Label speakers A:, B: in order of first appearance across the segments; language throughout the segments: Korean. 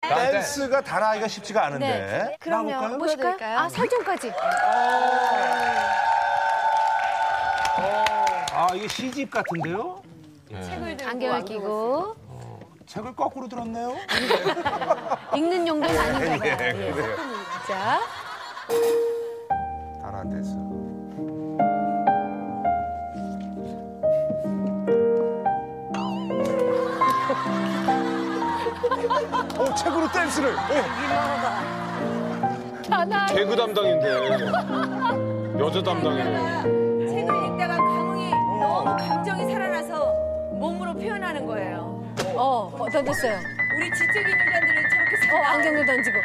A: 댄스가 다나이가 쉽지가 않은데.
B: 네. 그럼요. 보실까요? 아, 설정까지.
A: 아, 이게 시집 같은데요?
C: 책을 들고
B: 안경을 끼고.
A: 책을 거꾸로 들었네요.
B: 읽는 용도는 아닌가 봐요.
A: 예, 그래요.
B: 자.
A: 다나 댄스. 책으로 댄스를.
D: 개그 담당인데 여자 담당이네.
C: 책을 읽다가 감흥이 너무 감정이 살아나서 몸으로 표현하는 거예요.
B: 던졌어요.
C: 우리 지적인 여자들은 저렇게
B: 안경도 던지고.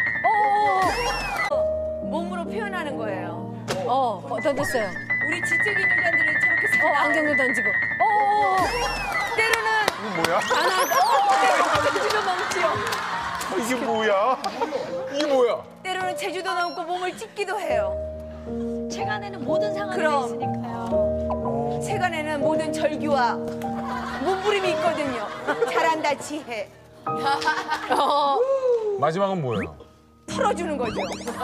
C: 몸으로 표현하는 거예요.
B: 던졌어요.
C: 우리 지적인 여자들은 저렇게
B: 안경도 던지고.
C: 때로는
A: 뭐야?
C: 제주도 넘지요.
A: 이게 뭐야?
D: 이게 뭐야?
C: 때로는 제주도 넘고 몸을 찢기도 해요.
E: 책 안에는 모든 상황이
C: 그럼.
E: 있으니까요.
C: 책 안에는 모든 절규와 몸부림이 있거든요. 잘한다 지혜.
D: 마지막은 뭐야?
C: 털어주는 거죠.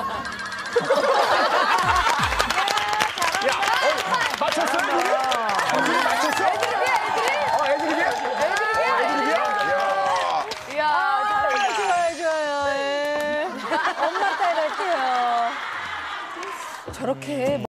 A: 맞췄어요? 맞췄어? 애드립이야?
B: 이야, 좋아요. 예. 엄마 딸 할게요. 저렇게